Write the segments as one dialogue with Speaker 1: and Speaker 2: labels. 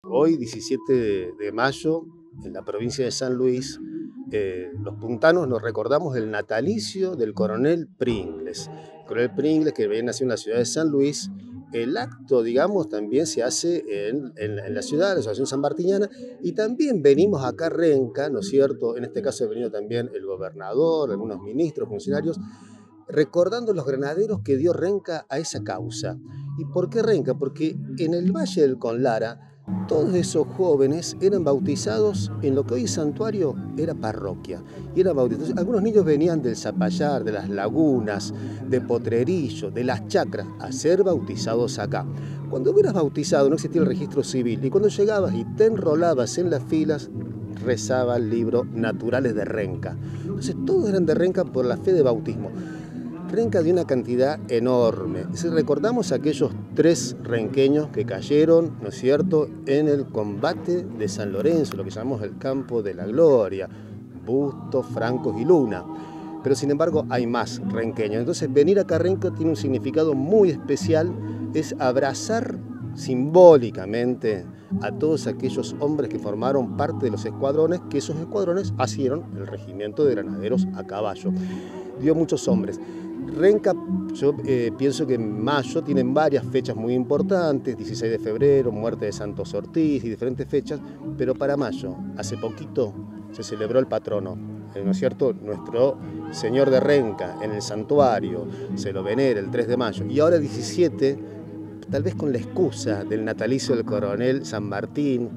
Speaker 1: Hoy, 17 de mayo, en la provincia de San Luis, los puntanos nos recordamos del natalicio del coronel Pringles. El coronel Pringles, que había nacido en la ciudad de San Luis. El acto, digamos, también se hace en la ciudad, en la Asociación Sanmartiniana, y también venimos acá a Renca, ¿no es cierto? En este caso ha venido también el gobernador, algunos ministros, funcionarios, recordando los granaderos que dio Renca a esa causa. ¿Y por qué Renca? Porque en el Valle del Conlara, todos esos jóvenes eran bautizados en lo que hoy es santuario, era parroquia. Y eran bautizados. Algunos niños venían del Zapallar, de las lagunas, de Potrerillo, de las chacras, a ser bautizados acá. Cuando eras bautizado no existía el registro civil. Y cuando llegabas y te enrolabas en las filas, rezaba el libro Naturales de Renca. Entonces todos eran de Renca por la fe de bautismo. Renca dio una cantidad enorme. Si recordamos a aquellos 3 renqueños que cayeron, ¿no es cierto?, en el combate de San Lorenzo, lo que llamamos el campo de la gloria, Bustos, Francos y Luna. Pero sin embargo hay más renqueños. Entonces venir acá a Renca tiene un significado muy especial, es abrazar simbólicamente a todos aquellos hombres que formaron parte de los escuadrones, que esos escuadrones hicieron el regimiento de granaderos a caballo. Dio muchos hombres. Renca, yo pienso que en mayo tienen varias fechas muy importantes, 16 de febrero, muerte de Santos Ortiz y diferentes fechas, pero para mayo, hace poquito, se celebró el patrono, ¿no es cierto? Nuestro señor de Renca en el santuario, se lo venera el 3 de mayo, y ahora 17, tal vez con la excusa del natalicio del coronel San Martín,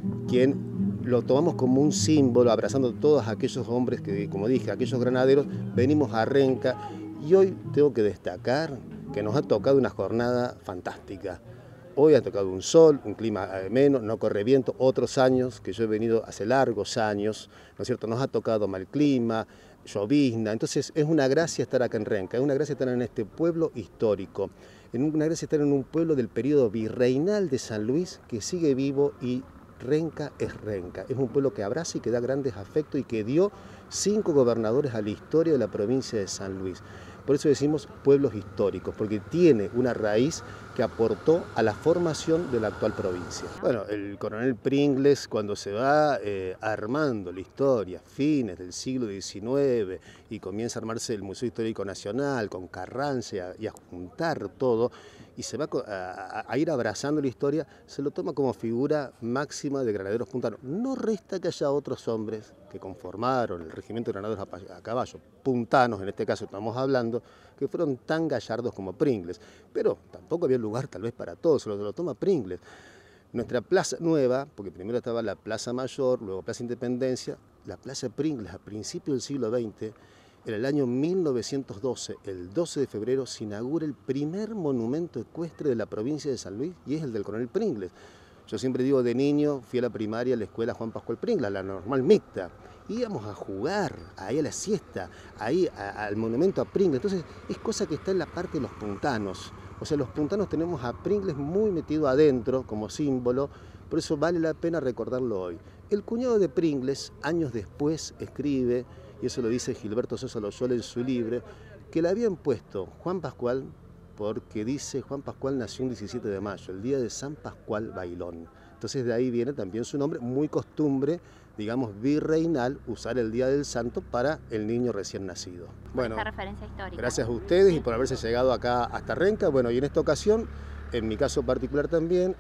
Speaker 1: quien lo tomamos como un símbolo, abrazando a todos aquellos hombres que, como dije, aquellos granaderos, venimos a Renca. Y hoy tengo que destacar que nos ha tocado una jornada fantástica. Hoy ha tocado un sol, un clima ameno, no corre viento. Otros años, que yo he venido hace largos años, ¿no es cierto?, nos ha tocado mal clima, llovizna. Entonces es una gracia estar acá en Renca, es una gracia estar en este pueblo histórico, es una gracia estar en un pueblo del periodo virreinal de San Luis que sigue vivo, y Renca es Renca. Es un pueblo que abraza y que da grandes afectos y que dio 5 gobernadores a la historia de la provincia de San Luis. Por eso decimos pueblos históricos, porque tiene una raíz que aportó a la formación de la actual provincia. Bueno, el coronel Pringles, cuando se va armando la historia, fines del siglo XIX, y comienza a armarse el Museo Histórico Nacional con Carranza y a juntar todo, y se va a ir abrazando la historia, se lo toma como figura máxima de granaderos puntanos. No resta que haya otros hombres que conformaron el regimiento de granaderos a caballo, puntanos en este caso estamos hablando, que fueron tan gallardos como Pringles, pero tampoco había lugar tal vez para todos, se lo toma Pringles. Nuestra plaza nueva, porque primero estaba la Plaza Mayor, luego Plaza Independencia, la Plaza Pringles a principios del siglo XX, en el año 1912, el 12 de febrero, se inaugura el primer monumento ecuestre de la provincia de San Luis, y es el del coronel Pringles. Yo siempre digo, de niño fui a la primaria, a la escuela Juan Pascual Pringles, la normal mixta. Íbamos a jugar, ahí a la siesta, ahí al monumento a Pringles. Entonces es cosa que está en la parte de los puntanos. O sea, los puntanos tenemos a Pringles muy metido adentro como símbolo, por eso vale la pena recordarlo hoy. El cuñado de Pringles, años después, escribe, y eso lo dice Gilberto Sosa Loyola en su libro, que le habían puesto Juan Pascual porque dice Juan Pascual nació un 17 de mayo, el día de San Pascual Bailón. Entonces de ahí viene también su nombre, muy costumbre, digamos, virreinal, usar el Día del Santo para el niño recién nacido.
Speaker 2: Bueno, esta referencia histórica.
Speaker 1: Gracias a ustedes y por haberse llegado acá hasta Renca. Bueno, y en esta ocasión, en mi caso particular también,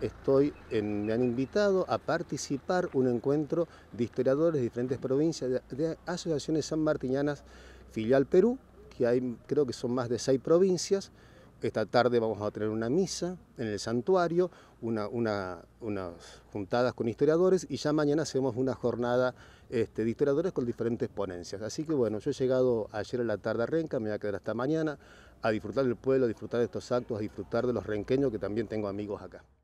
Speaker 1: me han invitado a participar un encuentro de historiadores de diferentes provincias, de asociaciones sanmartinianas, filial Perú, que hay, creo que son más de 6 provincias. Esta tarde vamos a tener una misa en el santuario, unas juntadas con historiadores, y ya mañana hacemos una jornada de historiadores con diferentes ponencias. Así que bueno, yo he llegado ayer a la tarde a Renca, me voy a quedar hasta mañana a disfrutar del pueblo, a disfrutar de estos actos, a disfrutar de los renqueños, que también tengo amigos acá.